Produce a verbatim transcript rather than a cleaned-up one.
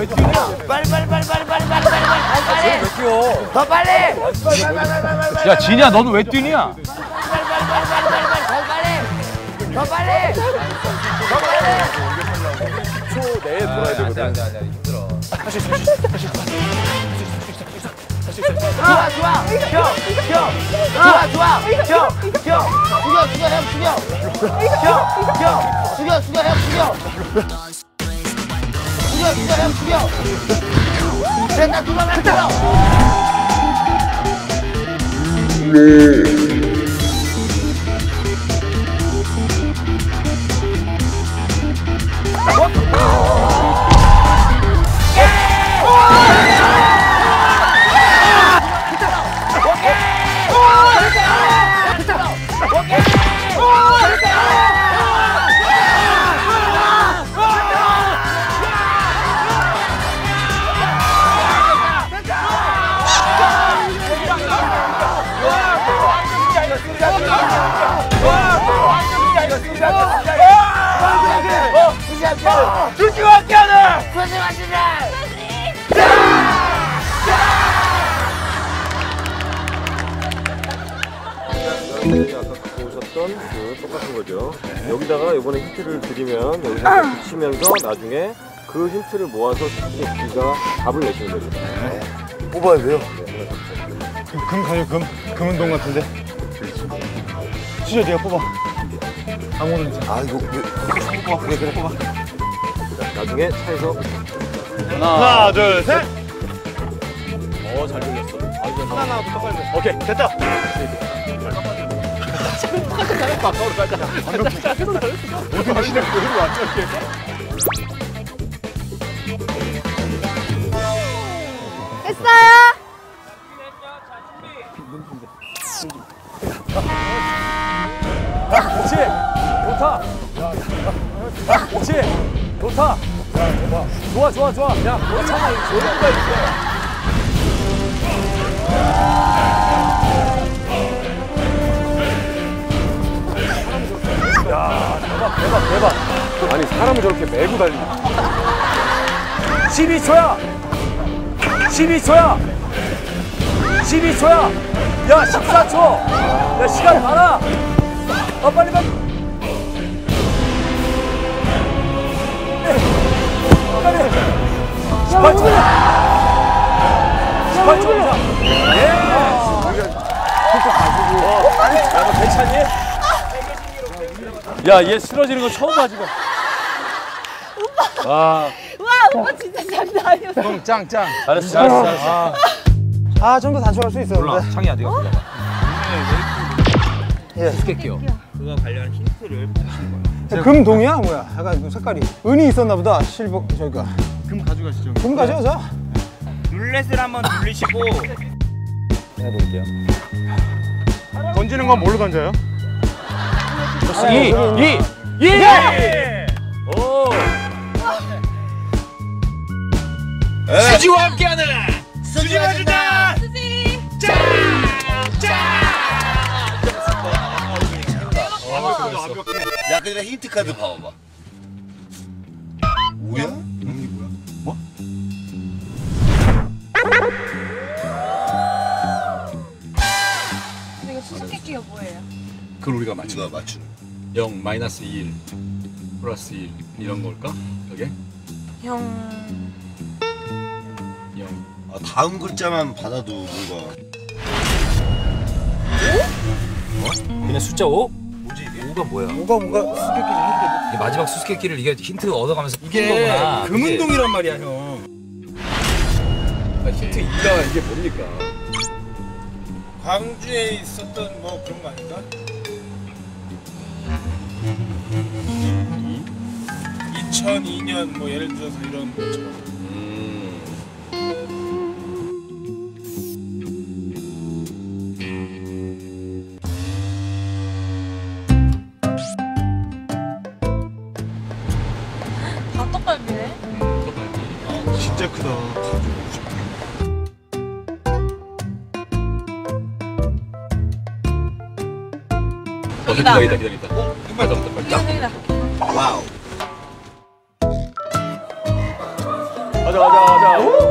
왜 뛰냐? 빨리 빨리 빨리 빨리 빨리 빨리 빨리 빨리 왜 뛰어? 더 빨리. 야 진이야 너는 왜 뛰냐? 빨리 빨리 빨리 빨리 빨리 빨리 더 빨리. 더 빨리. 초 내에 돌아야 되거든. 안돼 안돼 힘들어. 다시 다시 다시. 좋아 좋아. 형 형. 좋아 좋아. 형 형. 죽여 죽여 형 죽여. 형 형. 죽여 죽여 형 죽여. 죽여 죽여 형 죽여. 됐다 도망가 죽여. 주지마 함께하는 주지마 주지마 여러분들이 아까 갖고 오셨던 그 똑같은 거죠. 여기다가 이번에 힌트를 드리면 여기서 붙이면서 나중에 그 힌트를 모아서 수수께끼가 답을 내시면 됩니다. 네. 뽑아야 돼요? 네. 금 가요 금? 금은동 같은데. 진짜 네가 뽑아. 아무거나. 아 이거 왜? 뽑아. 그래 그래 뽑아. 나중에 차에서 하나, 하나 둘 셋. 어잘 돌렸어. 하나 나부터 빨리. 오케이 됐다. 잘했다. 아까우로 깔잖아. 방금 모든 시대 그대로 왔죠 이렇게. 했어요? 그렇지. 좋다. 그렇지. 좋다. 좋아 좋아 좋아. 야 괜찮아. 여유가 있어. 야 대박 대박 대박. 아니 사람을 저렇게 메고 달리는 십이 초야. 십이 초야. 십이 초야. 야 십사 초. 야 시간 많아. 어 빨리 빨리. 빨리. 십팔 초. 십팔 초 이상. 예. 그거 가지고. 어, 아니, 야, 너 괜찮니? 야, 얘 쓰러지는 거 처음 봐 지금. 와. 와 오빠 진짜 장난 아니었어. 형 짱 짱. 잘했어, 잘했어, 잘했어. 아, 아 좀 더 단축할 수 있었는데. 몰라, 창이야, 네가 불러봐. 예. 수수께끼요. 그거 관련 힌트를 주신 거예요. 금동이야 뭐야? 약간 그 색깔이 은이 있었나 보다. 실버 저기가. 금 가져가시죠. 금 가져가자. 룰렛을 한번 돌리시고 해볼게요. 던지는 건 뭘로 던져요? 이, 이, 이. 예! 오. 수지와 함께하는 수지가 준다. 수지. 야, 근데 힌트 카드 봐봐봐. 뭐야? 이런 게 뭐야? 뭐? 이거 수수께끼가 뭐예요? 그걸 우리가 맞추 이거 맞추는. 영, 마이너스 일, 플러스 일 이런 걸까? 그게? 형. 영. 아, 다음 글자만 받아도 뭔가. 그냥 숫자 오? 뭐지 이게? 오가 뭐야? 뭐가 뭔가 수수께끼 좀 이게 마지막 수수께끼를 이게 힌트 얻어가면서 푼 이게 거구나. 금운동이란 말이야 형. 아, 힌트 이가 이게 뭡니까? 광주에 있었던 뭐 그런 거 아닌가? 이천이 년 뭐 예를 들어서 이런 것처럼. 음. 다 떡갈비네. 진짜 크다. 어, 기다려, 기다려, 기다려. 어? 빨리 빨리 이거 여기다. 와우. 맞아 가자 가자 가자.